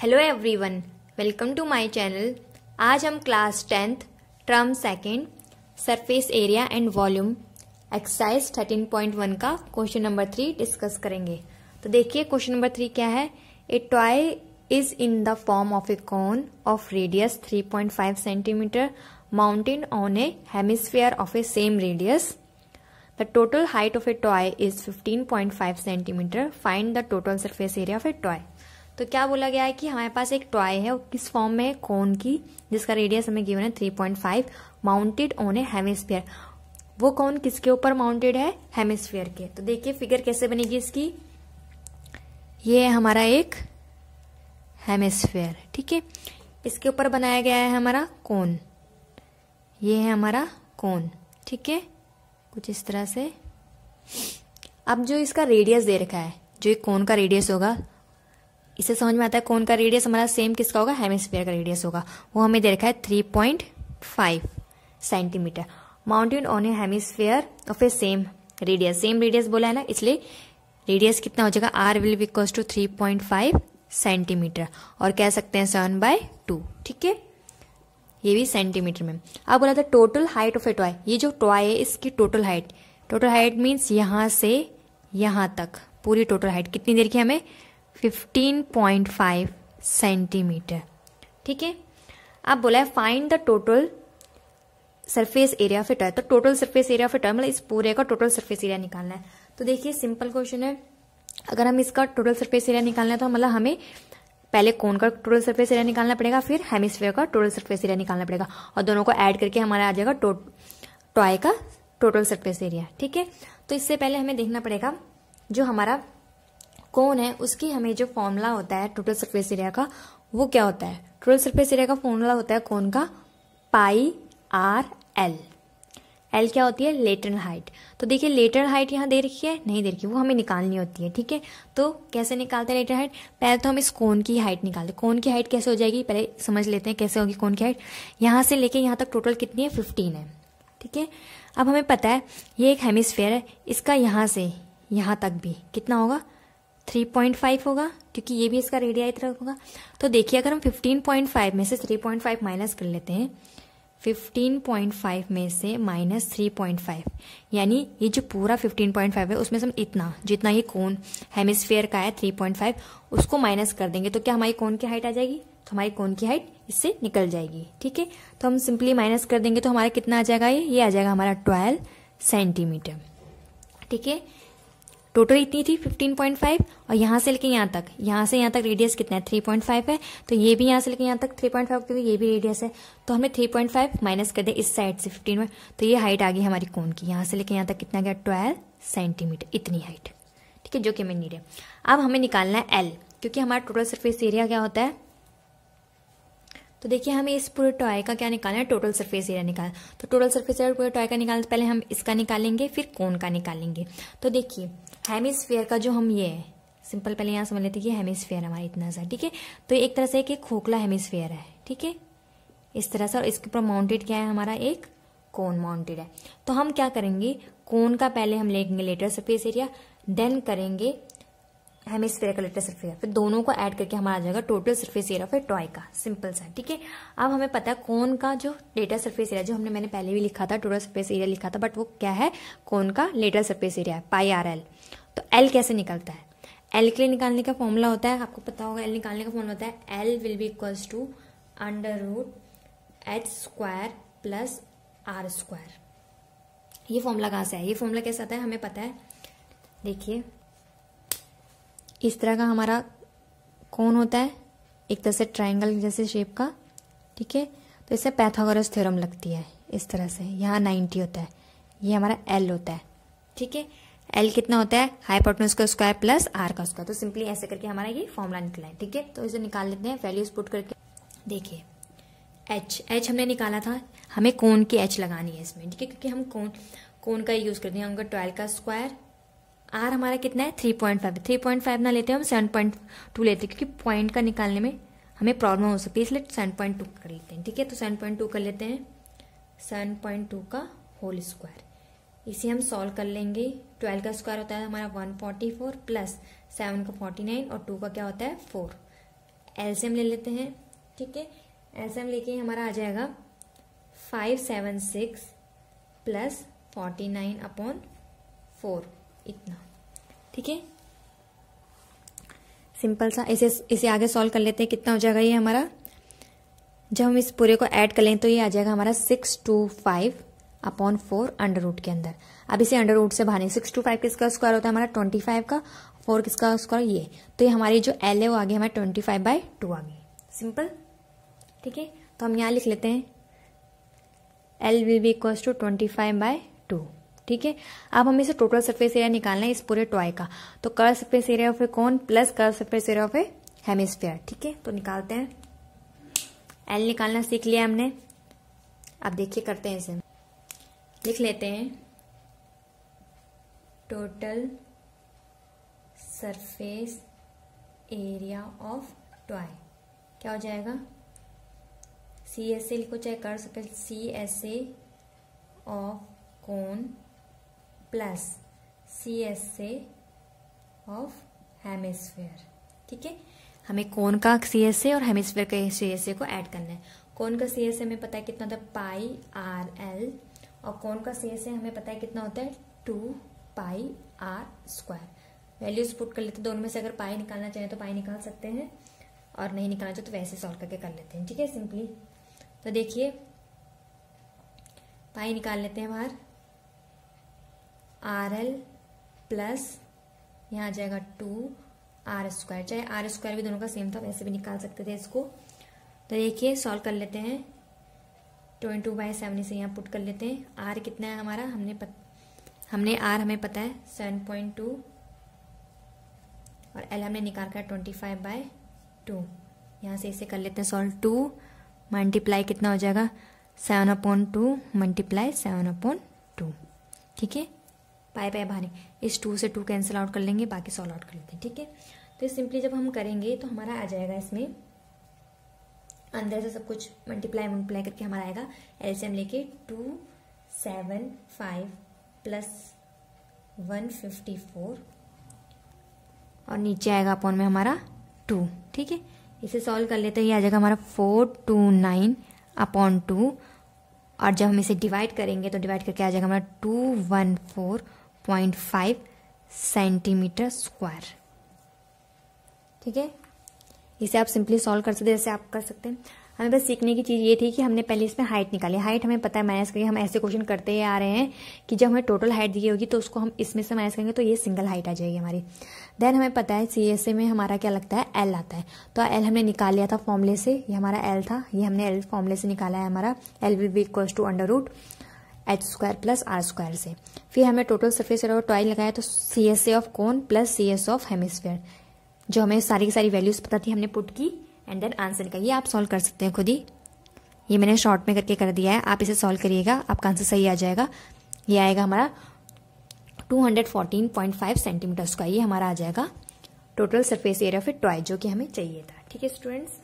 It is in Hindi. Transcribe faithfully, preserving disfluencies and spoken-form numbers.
Hello everyone, welcome to my channel. आज हम class tenth term second surface area and volume exercise thirteen point one का क्वेश्चन नंबर थ्री डिस्कस करेंगे। तो देखिए क्वेश्चन नंबर थ्री क्या है। A toy is in the form of a cone of radius three point five centimetre mounted on a hemisphere of a same radius. The total height of a toy is fifteen point five centimetre. Find the total surface area of a toy. तो क्या बोला गया है कि हमारे पास एक टॉय है, किस फॉर्म में है, कोन की, जिसका रेडियस हमें गिवन है three point five, mounted on a hemisphere. वो कोन किसके ऊपर माउंटेड है? हेमिस्फीयर के। तो देखिए फिगर कैसे बनेगी इसकी। ये है हमारा एक हेमिस्फीयर, ठीक है। इसके ऊपर बनाया गया है हमारा कोन। ये है हमारा कोन, ठीक है, कुछ इस तरह से। अब जो इसका रेडियस दे रखा है, जो एक कोन का रेडियस होगा, इसे समझ में आता है कोन का रेडियस हमारा सेम किसका होगा? हेमिस्फीयर का रेडियस होगा। वो हमें दे रखा है three point five centimetre mounted on a hemisphere of a same radius. Same radius बोला है ना, इसलिए रेडियस कितना हो जाएगा? R will be equals to three point five centimetre, और कह सकते हैं सेवन बाय टू, ठीक है। ये भी सेंटीमीटर में। अब बोला था total height of a toy. ये जो टॉय है इसकी total height, total height means यहां से यहां तक पूरी टोटल हाइट कितनी दे रखी है हमें? फिफ्टीन पॉइंट फाइव सेंटीमीटर, ठीक है। अब बोला है find the total surface area of a toy. तो total surface area of a toy मतलब इस पूरे का टोटल सरफेस एरिया निकालना है। तो देखिए सिंपल क्वेश्चन है। अगर हम इसका टोटल सरफेस एरिया निकालना है तो मतलब हमें पहले कोन का टोटल सरफेस एरिया निकालना पड़ेगा, फिर हेमिस्फीयर का टोटल सरफेस एरिया निकालना पड़ेगा, और दोनों को ऐड करके हमारा आ जाएगा टॉय का टोटल सरफेस एरिया, ठीक है। तो इससे पहले हमें देखना पड़ेगा जो हमारा कोन है उसकी हमें जो फॉर्मूला होता है टोटल सरफेस एरिया का, वो क्या होता है? टोटल सरफेस एरिया का फॉर्मूला होता है कोन का पाई आर एल। एल क्या होती है? Lateral height. तो देखिए लेटरल हाइट यहाँ दे रखी है, नहीं दे रखी, वो हमें निकालनी होती है, ठीक है। तो कैसे निकालते हैं लेटरल हाइट? पहले तो हम इस कोन की हाइट निकालते हैं। कोन की हाइट कैसे हो जाएगी पहले समझ लेते हैं कैसे होगी कोन की हाइट। यहाँ से लेके यहाँ तक टोटल कितनी है? फिफ्टीन है, ठीक है। अब हमें पता है ये एक हेमिस्फीयर है, इसका यहाँ से यहाँ तक भी कितना होगा? थ्री पॉइंट फाइव होगा, क्योंकि ये भी इसका रेडिया इतना होगा। तो देखिए अगर हम फिफ्टीन पॉइंट फाइव में से थ्री पॉइंट फाइव माइनस कर लेते हैं, फिफ्टीन पॉइंट फाइव में से माइनस थ्री पॉइंट फाइव, यानी ये जो पूरा फिफ्टीन पॉइंट फाइव है उसमें से हम इतना जितना ये कोन हेमिस्फीयर का है थ्री पॉइंट फाइव, उसको माइनस कर देंगे तो क्या हमारी कोन की हाइट आ जाएगी? तो हमारी कोन की हाइट इससे निकल जाएगी, ठीक है। तो हम सिंपली माइनस कर देंगे तो हमारा कितना आ जाएगा? ये ये आ जाएगा हमारा ट्वेल्व सेंटीमीटर, ठीक है। टोटल इतनी थी फिफ्टीन पॉइंट फाइव, और यहाँ से लेके यहाँ तक, यहाँ से यहाँ तक रेडियस कितना है? थ्री पॉइंट फाइव है। तो ये भी यहाँ से लेके यहाँ तक थ्री पॉइंट फाइव, क्योंकि ये भी रेडियस है। तो हमने थ्री पॉइंट फाइव माइनस कर दिया इस साइड से फिफ्टीन में, तो ये हाइट आ गई हमारी कोन की। यहाँ से लेके यहाँ तक कितना गया? ट्वेल्व सेंटीमीटर, इतनी हाइट, ठीक है, जो कि हमें नीड है। अब हमें निकालना है एल, क्योंकि हमारा टोटल सरफेस एरिया क्या होता है? तो देखिए हमें इस पूरे टॉय का क्या निकालना है? टोटल सरफेस एरिया निकालना। तो टोटल सरफेस एरिया पूरे टॉय का निकालना, पहले हम इसका निकालेंगे फिर कोन का निकालेंगे। तो देखिए हेमिस्फीयर का जो हम ये है, सिंपल पहले यहाँ समझ लेते हैं कि हेमिस्फीयर हमारा इतना सा, ठीक है। तो एक तरह से एक खोखला हेमिस्फीयर है, ठीक है, इस तरह से। और इसके ऊपर माउंटेड क्या है? हमारा एक कोन माउंटेड है। तो हम क्या करेंगे? कोन का पहले हम लेंगे लेटर सरफेस एरिया, देन करेंगे हेमिस्फीयर का लेटर सरफेस एरिया, फिर दोनों को ऐड करके हमारा आ जाएगा total surface area of a toy का, सिंपल सा, ठीक है। अब हमें पता है कोन का जो लेटर सरफेस एरिया, जो हमने मैंने पहले भी लिखा था टोटल सरफेस एरिया लिखा था, बट वो क्या है? कोन का लेटर सरफेस एरिया है, पाई आर एल। तो एल कैसे निकलता है? एल के लिए निकालने का फॉर्मूला होता है, आपको पता होगा, एल निकालने का फॉर्मूला होता है l will be equals to under root h square plus r square. ये फॉर्मूला कहाँ से है? ये फॉर्मूला कैसे आता है हमें पता है। देखिए इस तरह का हमारा कोन होता है, एक तरह से ट्रायंगल जैसे शेप का, ठीक है। तो इससे पाइथागोरस थ्योरम लगती है इस तरह से। यहाँ नाइन्टी होता है, ये हमारा एल होता है, ठीक है। एल कितना होता है? हाइपोटेन्यूज का स्क्वायर प्लस आर का स्क्वायर। तो सिंपली ऐसे करके हमारा ये फॉर्मूला निकला है, ठीक है। तो इसे निकाल लेते हैं वैल्यूज पुट करके। देखिए एच एच हमने निकाला था, हमें कोन की एच लगानी है इसमें, ठीक है, क्योंकि हम कोन कोन का यूज करते हैं। उनका ट्वेल्व का स्क्वायर, आर हमारा कितना है? Three point five. Three point five ना लेते हैं हम सेवन पॉइंट टू लेते हैं, क्योंकि पॉइंट का निकालने में हमें प्रॉब्लम हो सकती है, इसलिए सेवन पॉइंट टू कर लेते हैं, ठीक है। तो सेवन पॉइंट टू कर लेते हैं, सेवन पॉइंट टू का होल स्क्वायर। इसे हम सॉल्व कर लेंगे। ट्वेल्व का स्क्वायर होता है हमारा one forty four plus seven का फोर्टी नाइन, और टू का क्या होता है? फोर। एलसीएम ले लेते हैं। ठीक है, एलसीएम लेके हमारा आ जाएगा five seven six plus forty nine upon four, इतना। ठीक है, सिंपल सा। इसे इसे आगे सॉल्व कर लेते हैं। कितना हो जाएगा ये हमारा, जब हम इस पूरे को ऐड कर लें तो ये आ जाएगा हमारा six two five upon four under root के अंदर। अब इसे अंडर रूट से बाहर, सिक्स टू फाइव किसका स्क्वायर होता है हमारा ट्वेंटी फाइव का, फोर किसका स्क्वायर ये, तो ये हमारी जो एल है वो आ गई हमारे ट्वेंटी फाइव बाई टू आ गई। सिंपल। ठीक है, तो हम यहाँ लिख लेते हैं l will be equal to twenty five by two. ठीक है, अब हमें इसे टोटल सरफेस एरिया निकालना है इस पूरे टॉय का, तो curve surface area of a cone plus curve surface area of a hemisphere. ठीक है, तो निकालते हैं। एल निकालना सीख लिया हमने। अब देखिए करते हैं, इसे लिख लेते हैं total surface area of toy. क्या हो जाएगा, सी एस ए लिखो चाहे curve surface, C S A of cone plus C S A of hemisphere. ठीक है, हमें कोन का सी एस ए और हेमिस्फीयर का सी एस ए को ऐड करना है। कोन का सी एस ए हमें पता है कितना होता है पाई आर एल, और कोन का सी एस ए हमें पता है कितना होता है two pi r square. Values put कर लेते हैं, दोनों में से अगर पाई निकालना चाहें तो पाई निकाल सकते हैं, और नहीं निकालना चाहे तो वैसे सॉल्व करके कर लेते हैं। ठीक है, सिंपली। तो देखिए पाई निकाल लेते हैं बाहर, आर एल प्लस यहाँ आ जाएगा टू आर स्क्वायर, चाहे आर स्क्वायर भी दोनों का सेम था वैसे भी निकाल सकते थे इसको। तो देखिए सॉल्व कर लेते हैं, ट्वेंटी टू बाई सेवन से यहाँ पुट कर लेते हैं। आर कितना है हमारा, हमने पत, हमने आर हमें पता है सेवन पॉइंट टू, और एल हमने निकाल कर ट्वेंटी फाइव बाई टू। यहाँ से इसे कर लेते हैं सॉल्व, टू मल्टीप्लाई कितना हो जाएगा seven upon two multiply seven upon two. ठीक है, पाई पाई बाहर, इस टू से टू कैंसिल आउट कर लेंगे, बाकी सॉल्व आउट कर लेते हैं। ठीक है, तो सिंपली जब हम करेंगे तो हमारा आ जाएगा इसमें अंदर से सब कुछ मल्टीप्लाई मल्टीप्लाई करके हमारा आएगा एलसीएम लेके two seven five plus one fifty four, और नीचे आएगा अपॉन में हमारा टू। ठीक है, इसे सॉल्व कर लेते हैं, ये आ जाएगा हमारा four two nine upon two, और जब हम इसे डिवाइड करेंगे तो डिवाइड करके आ जाएगा हमारा two one four point five centimetre square. ठीक है, इसे आप सिंपली सॉल्व कर सकते हैं, जैसे आप कर सकते हैं। हमें बस सीखने की चीज़ ये थी कि हमने पहले इसमें हाइट निकाली। हाइट हमें पता है माइनस करके, हम ऐसे क्वेश्चन करते ही आ रहे हैं कि जब हमें टोटल हाइट दी होगी तो उसको हम इसमें से माइनस करेंगे तो ये सिंगल हाइट आ जाएगी हमारी। देन हमें पता है सी एस ए में हमारा क्या लगता है एल आता है, तो एल हमने निकाल लिया था फॉर्मूले से, ये हमारा एल था, ये हमने एल फॉर्मूले से निकाला है हमारा। L will be equal to under root h square plus r square से। फिर हमें टोटल सरफेस एरिया टॉय लगाया तो C S A of cone plus C S of hemisphere, जो हमें सारी की सारी वैल्यूज पता थी हमने पुट की, एंड देन आंसर निकालिए। आप सॉल्व कर सकते हैं खुद ही, ये मैंने शॉर्ट में करके कर दिया है, आप इसे सॉल्व करिएगा, आपका आंसर सही आ जाएगा। ये आएगा हमारा two hundred fourteen point five centimetre का, ये हमारा आ जाएगा total surface area of a toy जो कि हमें चाहिए था। ठीक है स्टूडेंट्स।